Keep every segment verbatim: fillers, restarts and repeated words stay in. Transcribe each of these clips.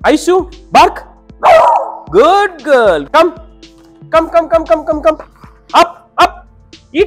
AISHU, bark. Good girl. Come. Come, come, come, come, come, come. Up, up. Eat.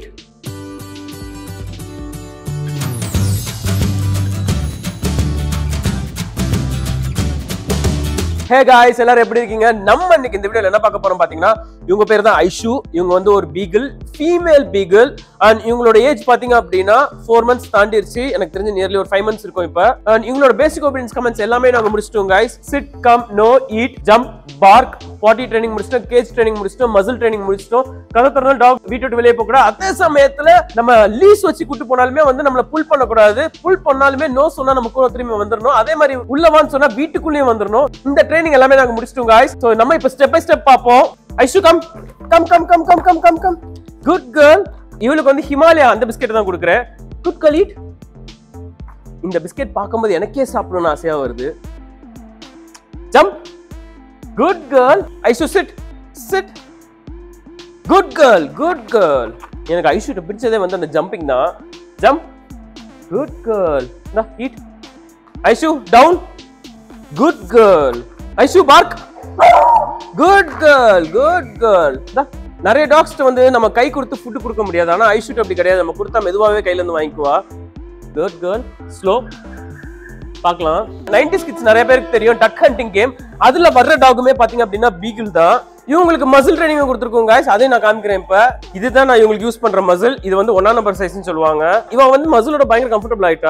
Hey guys, எல்லாரும் எப்படி இருக்கீங்க? நம்ம இன்னைக்கு இந்த வீடியோல என்ன பார்க்க போறோம் பாத்தீங்கன்னா, இவங்க பேர் தான் AISHU. இவங்க வந்து ஒரு Beagle, female Beagle, and இவங்களோட ஏஜ் பாத்தீங்க அப்படின்னா four months தாண்டிருச்சு. எனக்கு தெரிஞ்சு nearly ஒரு five months இருக்கும் இப்ப. And இவங்களோட பேசிக் ஒபீனியன்ஸ் கமெண்ட்ஸ் எல்லாமே நாங்க முடிச்சிட்டோம் guys. Sit, come, no, eat, jump, bark, potty training முடிச்சிட்டோம், cage training முடிச்சிட்டோம், muzzle training முடிச்சிட்டோம். கதை திறந்தா டாக் வீட்டை விட்டு வெளியே போக கூடாது. அதே சமயத்துல நம்ம லீஸ் வச்சு கூட்டு போனாலுமே வந்து நம்மள புல் பண்ண கூடாது. புல் பண்ணாலுமே நோ சொன்னா நம்ம கூட திரும்பி வந்துடணும். அதே மாதிரி உள்ளவான்னு சொன்னா வீட்டுக்குள்ளேயே வந்துடணும். இந்த ட்ரைனிங் எல்லாமே நாங்க முடிச்சிட்டோம் guys. சோ நம்ம இப்ப ஸ்டெப் பை ஸ்டெப் பாப்போம். AISHU come come come come come come come come. Good girl. இவளுக்கு வந்து ஹிமாலயா அந்த பிஸ்கெட் தான் கொடுக்குறேன். Good girl eat. இந்த பிஸ்கெட் பார்க்கும்போது எனக்கே சாப்பிடணும்னு ஆசையா வருது. Jump. Good girl. AISHU sit sit. Good girl good girl. எனக்கு AISHU கிட்ட பிடிச்சதே வந்து அந்த ஜம்பிங் தான். ஜம்ப். Good girl. நா eat. AISHU down. Good girl. AISHU bark. Good girl. Good girl. நிறைய டாக்ஸ் வந்து நம்ம கை கொடுத்து ஃபுட் கொடுக்க முடியாது. ஆனா AISHU அப்படி கிடையாது. நம்ம கொடுத்தா மெதுவாவே கையில இருந்து வாங்கிக்குவா. Good girl. Slow. பார்க்கலாம். nineties kids நிறைய பேருக்கு தெரியும் டக் ஹண்டிங் கேம். அதுல வர்ற டாகுமே பாத்தீங்க அப்படின்னா Beagle தான். இவங்களுக்கு மசில் ட்ரைனிங் கொடுத்துருக்கோம் guys. அதையும் நான் காமிக்கிறேன் இப்ப. இதுதான் நான் இவங்களுக்கு யூஸ் பண்ற மசில். இது வந்து ஒன்னா நம்பர் சைஸ்னு சொல்லுவாங்க. இவன் வந்து மசிலோட பயங்கர கம்ஃபர்டபிள் ஆயிட்டா.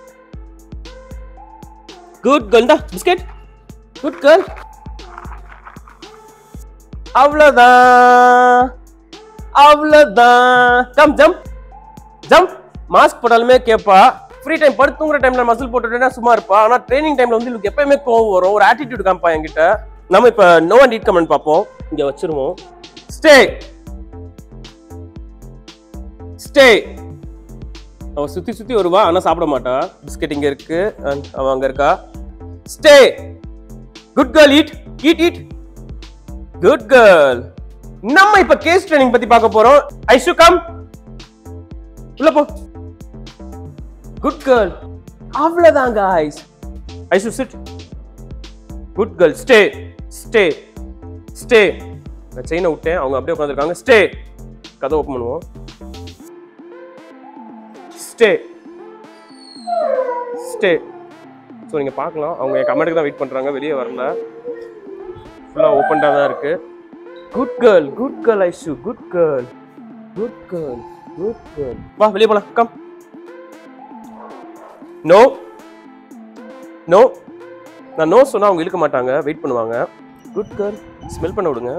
Good girl. Da biscuit. Good girl. அவ்வளவுதான் அவ்வளவுதான். Come jump jump. மாஸ்க் போட்டாலுமே கேப்பா. ஃப்ரீ டைம் படுத்து தூங்குற டைம்ல மசில் போட்டுட்டேன்னா சும்மா இருப்பா. ஆனா ட்ரைனிங் டைம்ல வந்து இவளுக்கு எப்பயுமே கோவம் வரும். ஒரு ஆட்டிடியூட் காமிப்பா என்கிட்ட. நம்ம இப்ப நோ அண்ட் ஈட் கமெண்ட் பார்ப்போம். இங்க வச்சிருவோம். Stay stay. அவ சுத்தி சுத்தி வருவா ஆனா சாப்பிட மாட்டா. பிஸ்கெட் இங்க இருக்கு, அவ அங்க இருக்கா. Stay. Good girl eat eat eat. Good girl. நம்ம இப்ப கேஸ் ட்ரைனிங் பத்தி பார்க்க போறோம். AISHU come. உள்ள போ. Good girl. அவ்வளவுதான் guys. AISHU sit. Good girl. Stay stay stay. நான் செயினை விட்டேன், அவங்க அப்படியே உட்கார்ந்திருக்காங்க. ஸ்டே. கதை ஓபன் பண்ணுவோம். Stay stay. ஸோ நீங்கள் பார்க்கலாம், அவங்க என் கமெண்ட்டுக்கு தான் வெயிட் பண்ணுறாங்க, வெளியே வரல. ஃபுல்லாக ஓப்பன்டாக தான் இருக்கு. Good girl good girl AISHU. Good girl good girl good girl. வா வெளியே போகலாம். கம். No no. நான் நோ சொன்னால் அவங்க இழுக்க மாட்டாங்க, வெயிட் பண்ணுவாங்க. Good girl. ஸ்மெல் பண்ண விடுங்க.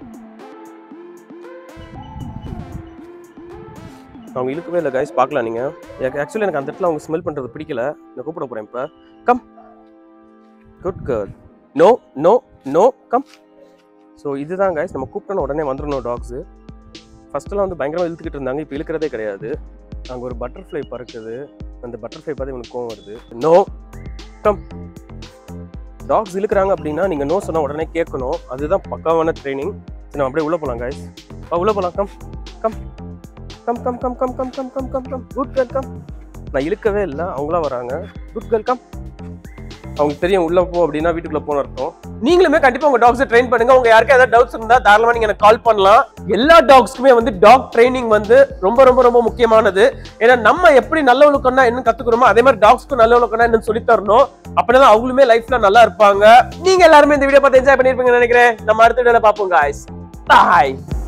அவங்க இழுக்கவே இல்லை கைஸ், பார்க்கலாம் நீங்கள். ஆக்சுவலி எனக்கு அந்த இடத்துல அவங்க ஸ்மெல் பண்ணுறது பிடிக்கல. நான் கூப்பிட போகிறேன் இப்போ. Come. Good girl. No no no. Come. So இதுதான் கைஸ், நம்ம கூப்பிட்டோன்னு உடனே வந்துடணும் டாக்ஸு. ஃபஸ்ட்டெல்லாம் வந்து பயங்கரமாக இழுத்துக்கிட்டு இருந்தாங்க, இப்போ இழுக்கிறதே கிடையாது. அங்கே ஒரு பட்டர்ஃப்ளை பறக்குது, அந்த பட்டர்ஃப்ளை பார்த்து இவனுக்கு கோவம் வருது. நோ. கம். டாக்ஸ் இழுக்கிறாங்க அப்படின்னா நீங்கள் நோ சொன்னால் உடனே கேட்கணும். அதுதான் பக்காவான ட்ரைனிங். நம்ம அப்படியே உள்ளே போகலாம் கைஸ். வா உள்ளே போகலாம். Come come come come come come come come come come come. Good girl come. நான் இழுக்கவே இல்லை, அவங்களா வராங்க. Good girl come. அவங்களுக்கு தெரியும் உள்ள போ அப்படின்னா வீட்டுக்குள்ள போன அர்த்தம். நீங்களுமே கண்டிப்பா உங்க டாக்ஸை ட்ரெயின் பண்ணுங்க. உங்க யாருக்கா ஏதாவது டவுட்ஸ் இருந்தா தாராளமா நீங்க எனக்கு கால் பண்ணலாம். எல்லா டாக்ஸ்க்குமே வந்து டாக் ட்ரைனிங் வந்து ரொம்ப ரொம்ப ரொம்ப முக்கியமானது. ஏன்னா நம்ம எப்படி நல்ல ஒழுக்கம்னா என்ன கத்துக்கிறோமோ அதே மாதிரி டாக்ஸ்க்கு நல்ல ஒழுக்கம்னா என்னன்னு சொல்லி தரணும். அப்படிதான் அவங்களுமே லைஃப்ல நல்லா இருப்பாங்க. நீங்க எல்லாருமே இந்த வீடியோ பார்த்து என்ஜாய் பண்ணிருப்பீங்கன்னு நினைக்கிறேன். நம்ம அடுத்த வீடியோல பார்ப்போம் guys. Bye.